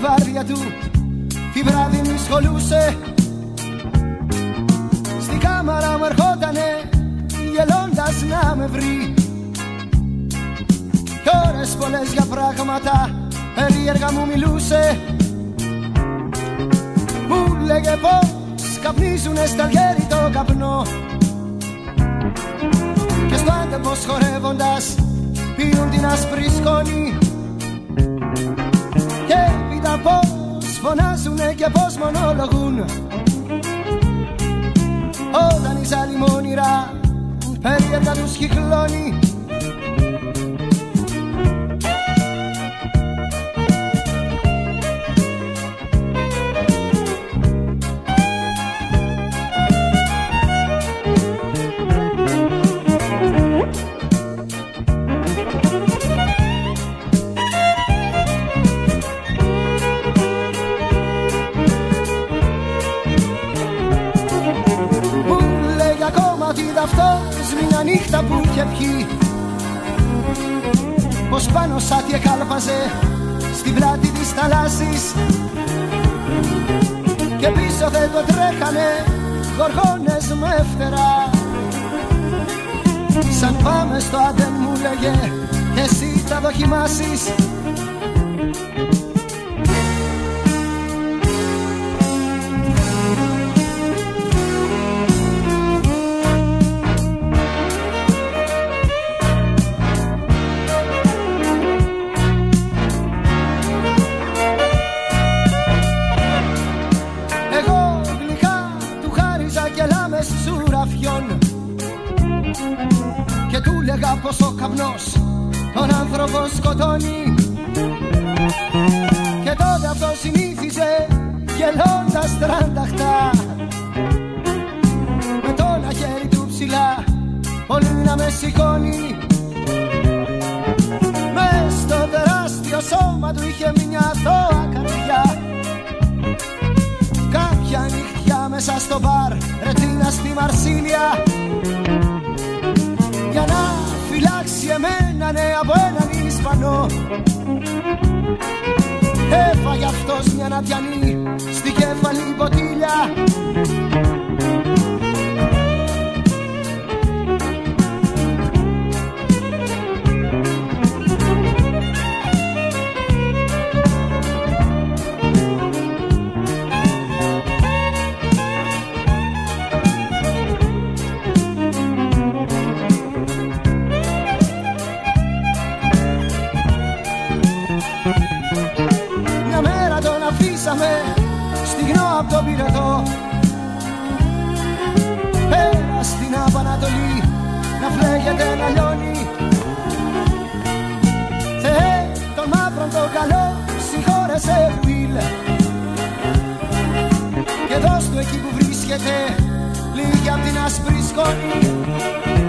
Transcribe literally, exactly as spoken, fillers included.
βάρδια του τη βράδυ μη σχολούσε. Στην κάμαρα μου ερχότανε γελώντας να με βρει. Κι ώρες πολλές για πράγματα περίεργα μου μιλούσε. Μου λέγε πως καπνίζουνε στα χέρι το καπνό και στο άντεπος χορεύοντας πίνουν την άσπρη σκόνη. Και έπειτα πως φωνάζουνε και πως μονολογούν όταν η ζάλη μ' όνειρα περίεργα τους κυκλώνει. Αυτός μια νύχτα που είχε πιει, πως πάνω σάτια κάλπαζε στην πλάτη της θαλάσσης και πίσω δεν το τρέχανε γοργόνες με φτερά. Σαν πάμε στο Άντεν μου λέγε και εσύ θα δοκιμάσεις. Και του λέγα πως ο καπνός τον άνθρωπο σκοτώνει. Και τότε αυτό συνήθιζε γελώντας τρανταχτά με το ένα χέρι του ψηλά πολύ να με σηκώνει. Μες στο τεράστιο σώμα του είχε μια θώα καρδιά. Κάποια νυχτιά μέσα στο μπαρ ρετσίνα στη Μαρσίλια για να φυλάξει εμένα, ναι, από έναν Ισπανό. Έφαγε αυτός μια νατιανή στη κέφαλη ποτήλια. Μια μέρα τον αφήσαμε στιγνό απ' τον πυρετό. Πέρα στην Απανατολή να φλέγεται να λιώνει. Θεέ τον μαύρον τον καλό συγχώρεσε Will και δώσ' του εκεί που βρίσκεται λίγη απ' την άσπρη σκόνη.